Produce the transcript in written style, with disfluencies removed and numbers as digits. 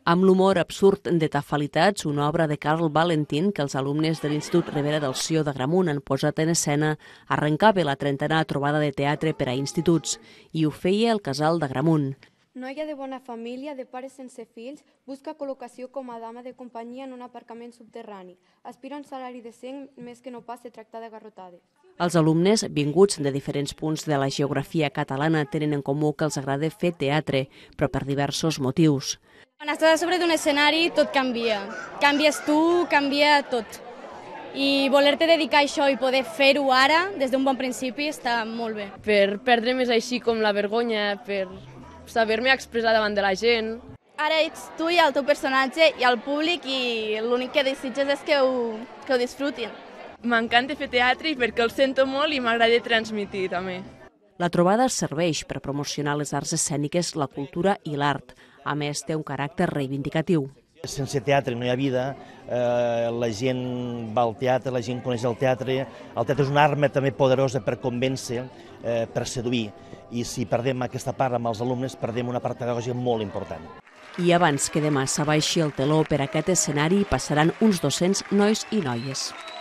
Amb l'humor absurd de Tafalitats, una obra de Carl Valentin que els alumnes de l'Institut Ribera del Sió d'Agramunt han posat en escena, arrencava la 30a trobada de teatre per a instituts i ho feia el Casal d'Agramunt. Noia de bona família, de pares sense fills, busca col·locació com a dama de companyia en un aparcament subterrani. Aspira a un salari decent, més que no pas de tractar de garrotades. Els alumnes, vinguts de diferents punts de la geografia catalana, tenen en comú que els agrada fer teatre, però per diversos motius. Quan estàs a sobre d'un escenari tot canvia. Canvies tu, canvia tot. I voler-te dedicar a això i poder fer-ho ara, des d'un bon principi, està molt bé. Per perdre més així com la vergonya, per saber-me expressar davant de la gent. Ara ets tu i el teu personatge i el públic i l'únic que desitges és que ho disfrutin. M'encanta fer teatre perquè el sento molt i m'agrada transmitir també. La trobada serveix per promocionar les arts escèniques, la cultura i l'art. A més, té un caràcter reivindicatiu. Sense teatre no hi ha vida, la gent va al teatre, la gent coneix el teatre. El teatre és una arma també poderosa per convèncer, per seduir. I si perdem aquesta part amb els alumnes, perdem una part pedagògica molt important. I abans que demà s'abaixi el teló per aquest escenari, passaran uns 200 nois i noies.